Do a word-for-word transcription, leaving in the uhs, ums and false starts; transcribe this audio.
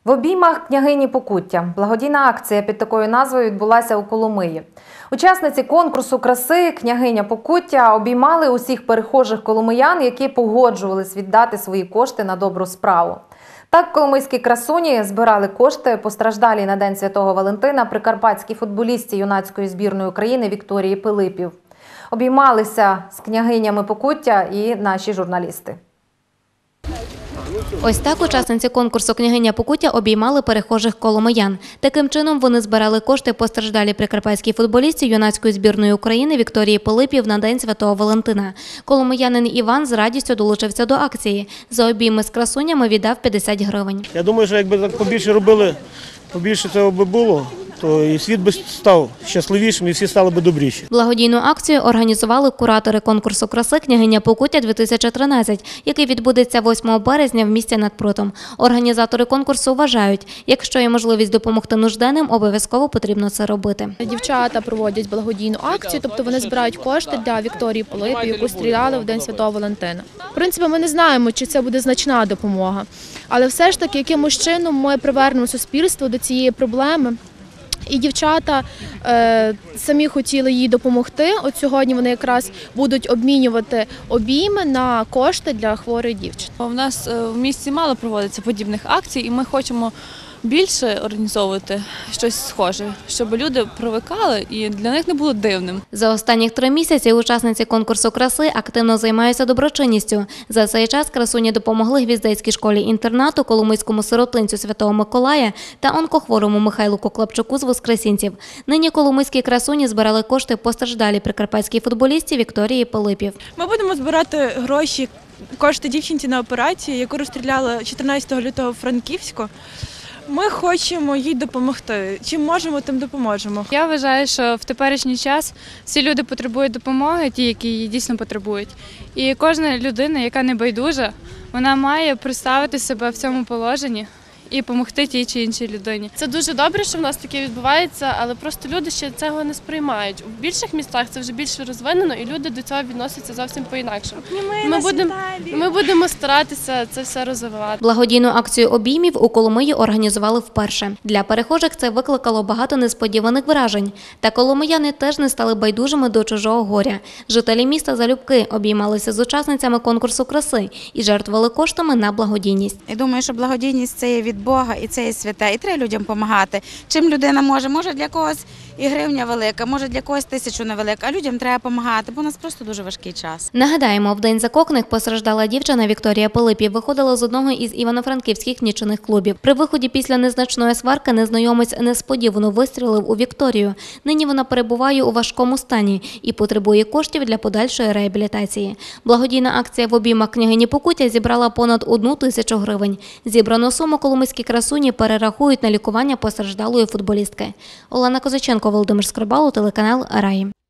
В обіймах княгині Покуття. Благодійна акція під такою назвою відбулася у Коломиї. Учасниці конкурсу краси «Княгиня Покуття» обіймали усіх перехожих коломиян, які погоджувались віддати свої кошти на добру справу. Так, коломийські красуні збирали кошти постраждалій на День Святого Валентина прикарпатській футболістці юнацької збірної України Вікторії Пилипів. Обіймалися з княгинями Покуття і наші журналісти. Ось так учасниці конкурсу «Княгиня Покуття» обіймали перехожих коломиян. Таким чином вони збирали кошти постраждалій прикарпатській футболістці юнацької збірної України Вікторії Пилипів на День Святого Валентина. Коломиянин Іван з радістю долучився до акції. За обійми з красунями віддав п'ятдесят гривень. Я думаю, що якби так побільше робили, побільше цього би було, то і світ би став щасливішим, і всі стали би добріші. Благодійну акцію організували куратори конкурсу краси «Княгиня Покуття дві тисячі тринадцять», який відбудеться восьмого березня в місті над Прутом. Організатори конкурсу вважають, якщо є можливість допомогти нужденним, обов'язково потрібно це робити. Дівчата проводять благодійну акцію, тобто вони збирають кошти для Вікторії Пилипів, яку стріляли в День Святого Валентина. В принципі, ми не знаємо, чи це буде значна допомога, але все ж таки, якимось чином ми привернемо суспільство до цієї проблеми. І дівчата е, самі хотіли їй допомогти. От сьогодні вони якраз будуть обмінювати обійми на кошти для хворої дівчини. У нас в місті мало проводиться подібних акцій, і ми хочемо більше організовувати щось схоже, щоб люди привикали і для них не було дивним. За останні три місяці учасниці конкурсу краси активно займаються доброчинністю. За цей час красуні допомогли Гвіздецькій школі-інтернату, Коломийському сиротинцю Святого Миколая та онкохворому Михайлу Коклапчуку з Воскресінців. Нині коломийські красуні збирали кошти постраждалій прикарпатській футболістці Вікторії Пилипів. Ми будемо збирати гроші, кошти дівчинці на операцію, яку розстріляли чотирнадцятого лютого в Франківську. Ми хочемо їй допомогти. Чим можемо, тим допоможемо. Я вважаю, що в теперішній час всі люди потребують допомоги, ті, які її дійсно потребують. І кожна людина, яка не байдужа, вона має представити себе в цьому положенні і допомогти тій чи іншій людині. Це дуже добре, що в нас таке відбувається, але просто люди ще цього не сприймають. У більших містах це вже більш розвинено, і люди до цього відносяться зовсім по-інакшому. Ми будемо, ми будемо старатися це все розвивати. Благодійну акцію обіймів у Коломиї організували вперше. Для перехожих це викликало багато несподіваних вражень. Та коломияни теж не стали байдужими до чужого горя. Жителі міста залюбки обіймалися з учасницями конкурсу краси і жертвували коштами на благодійність. Я думаю, що благодійність – це є від Бога, і це є святе, і треба людям допомагати. Чим людина може, може для когось і гривня велика, може для когось тисячу невелика, а людям треба допомагати, бо у нас просто дуже важкий час. Нагадаємо, в День закоханих постраждала дівчина Вікторія Пилипів виходила з одного із івано-франківських нічних клубів. При виході після незначної сварки незнайомець несподівано вистрілив у Вікторію. Нині вона перебуває у важкому стані і потребує коштів для подальшої реабілітації. Благодійна акція в обіймах княгині Покуття зібрала понад одну тисячу гривень. Зібрану суму коломийські красуні перерахують на лікування постраждалої футболістки. Олена Козаченко, Володимир Скрибало, телеканал Раї.